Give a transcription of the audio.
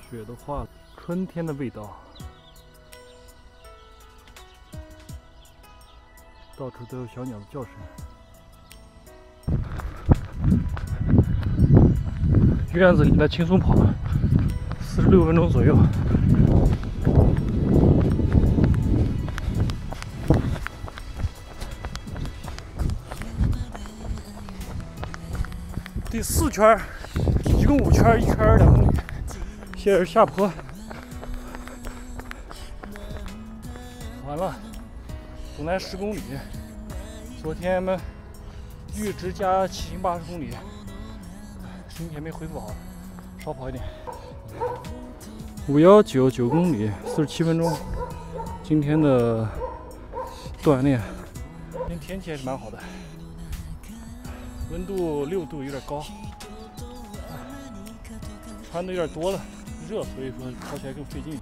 雪都化了，春天的味道，到处都有小鸟的叫声。院子里来轻松跑，46分钟左右。第4圈，一共5圈，1圈2公里。现在是下坡，完了，总来10公里。昨天们阈值加骑行80公里，今天没恢复好，少跑一点。519 9公里，47分钟。今天的锻炼，今天天气还是蛮好的。温度6度，有点高，穿的有点多了，热，所以说跑起来更费劲。